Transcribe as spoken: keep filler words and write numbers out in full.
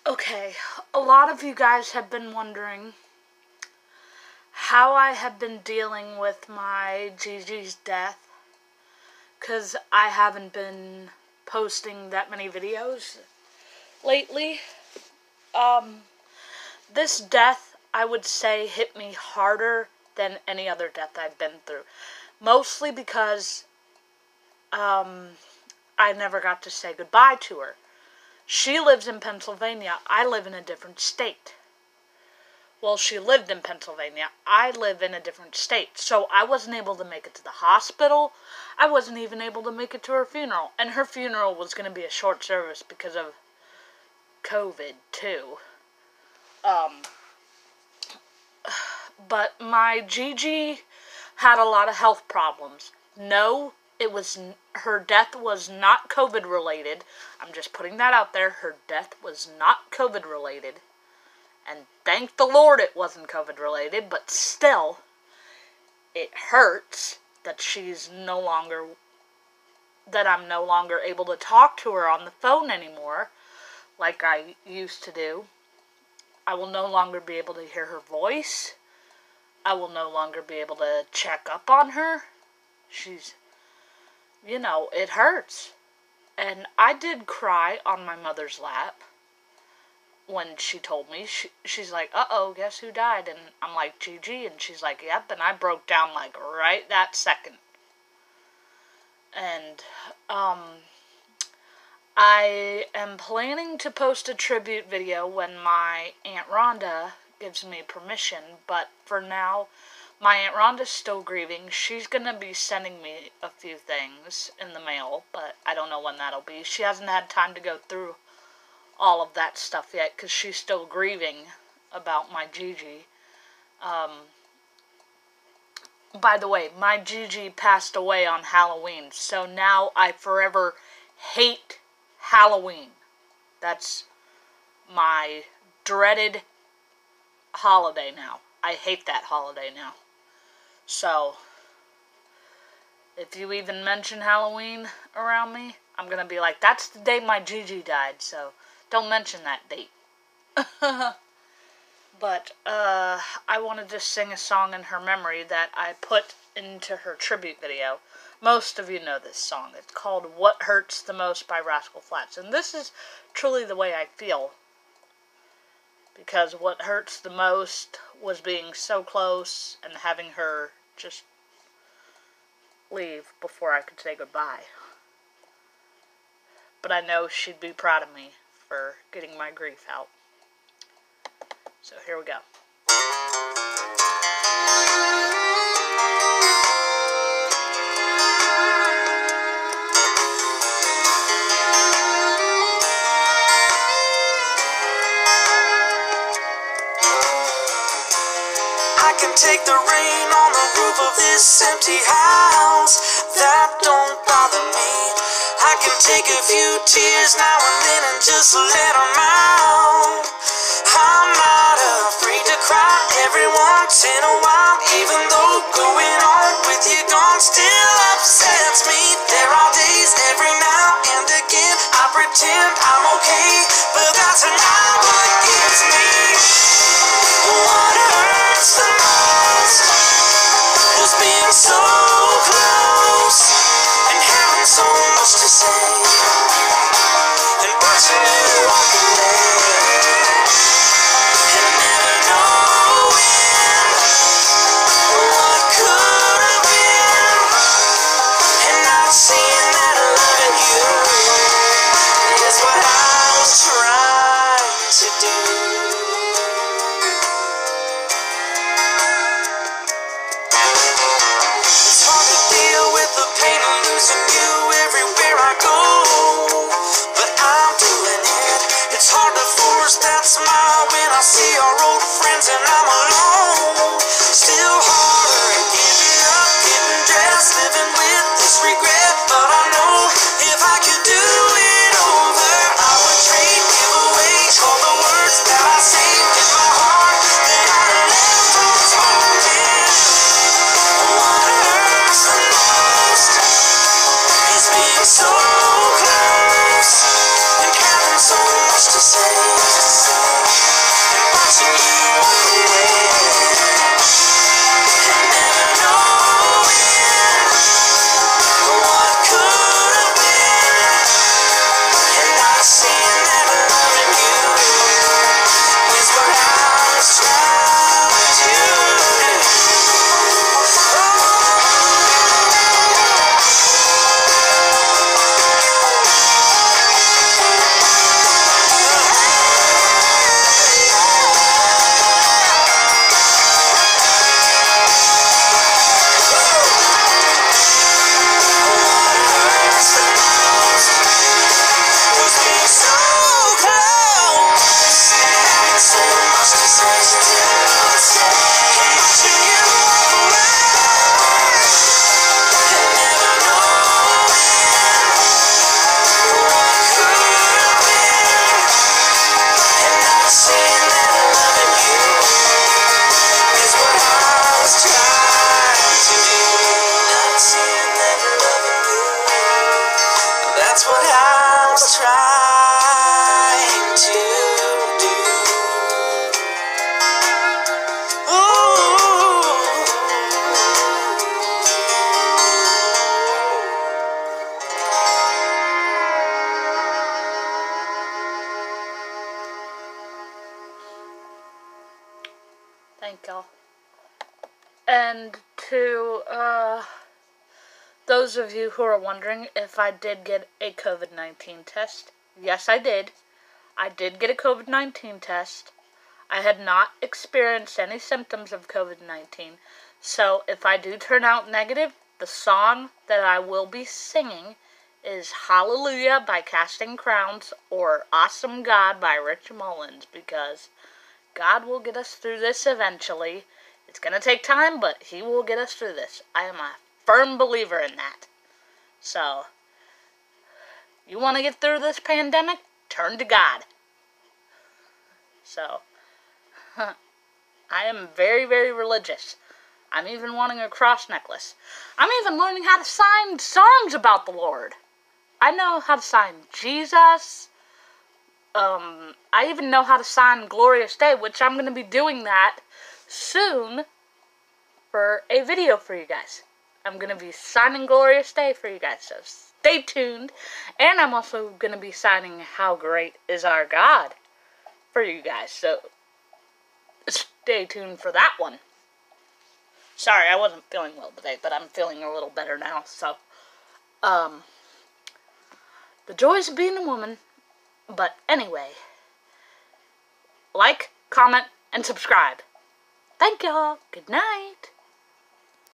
Okay, a lot of you guys have been wondering how I have been dealing with my GiGi's death, because I haven't been posting that many videos lately. Um, this death, I would say, hit me harder than any other death I've been through. Mostly because um, I never got to say goodbye to her. She lives in Pennsylvania. I live in a different state. Well, she lived in Pennsylvania. I live in a different state. So I wasn't able to make it to the hospital. I wasn't even able to make it to her funeral. And her funeral was going to be a short service because of COVID, too. Um, but my GiGi had a lot of health problems. No, it was, her death was not COVID related. I'm just putting that out there. Her death was not COVID related. And thank the Lord it wasn't COVID related, but still, it hurts that she's no longer, that I'm no longer able to talk to her on the phone anymore, like I used to do. I will no longer be able to hear her voice. I will no longer be able to check up on her. She's, you know, it hurts. And I did cry on my mother's lap when she told me. She, she's like, uh-oh, guess who died? And I'm like, GiGi. And she's like, yep. And I broke down like right that second. And um, I am planning to post a tribute video when my Aunt Rhonda gives me permission. But for now, my Aunt Rhonda's still grieving. She's going to be sending me a few things in the mail, but I don't know when that'll be. She hasn't had time to go through all of that stuff yet, because she's still grieving about my GiGi. Um, by the way, my GiGi passed away on Halloween, so now I forever hate Halloween. That's my dreaded holiday now. I hate that holiday now. So, if you even mention Halloween around me, I'm going to be like, that's the day my GiGi died, so don't mention that date. But, uh, I wanted to sing a song in her memory that I put into her tribute video. Most of you know this song. It's called What Hurts the Most by Rascal Flatts. And this is truly the way I feel. Because what hurts the most was being so close and having her just leave before I could say goodbye. But I know she'd be proud of me for getting my grief out. So here we go. I can take the rain on the roof of this empty house. That don't bother me. I can take a few tears now and then and just let them out. I'm not afraid to cry every once in a while, even though going on with you gone still upsets me. There are days every now and again I pretend I'm okay, but that's not what gets me. What hurts the most was being so close and having so much to say and watching you walk away and never knowing what could have been and not seeing that loving you is what I was trying to do. It's hard to deal with the pain of losing you everywhere I go, but I'm doing it. It's hard to force that smile when I see our old friends and I'm alone. Still harder getting up, getting dressed, living with this regret, but I know if I could do it over, I would trade, give away all the words that I saved in my heart that I left those moments. What hurts the most is being so close and having so much to say. Not saying that loving you is what I was trying to do. Not saying that loving you, that's what I was trying to do. Thank y'all. And to uh, those of you who are wondering if I did get a COVID nineteen test, yes, I did. I did get a COVID nineteen test. I had not experienced any symptoms of COVID nineteen. So if I do turn out negative, the song that I will be singing is Hallelujah by Casting Crowns or Awesome God by Rich Mullins, because God will get us through this eventually. It's going to take time, but He will get us through this. I am a firm believer in that. So, you want to get through this pandemic? Turn to God. So, huh, I am very, very religious. I'm even wanting a cross necklace. I'm even learning how to sign songs about the Lord. I know how to sign Jesus. Um, I even know how to sign Glorious Day, which I'm going to be doing that soon for a video for you guys. I'm going to be signing Glorious Day for you guys, so stay tuned. And I'm also going to be signing How Great Is Our God for you guys, so stay tuned for that one. Sorry, I wasn't feeling well today, but I'm feeling a little better now, so, um, the joys of being a woman. But anyway, like, comment, and subscribe. Thank y'all. Good night.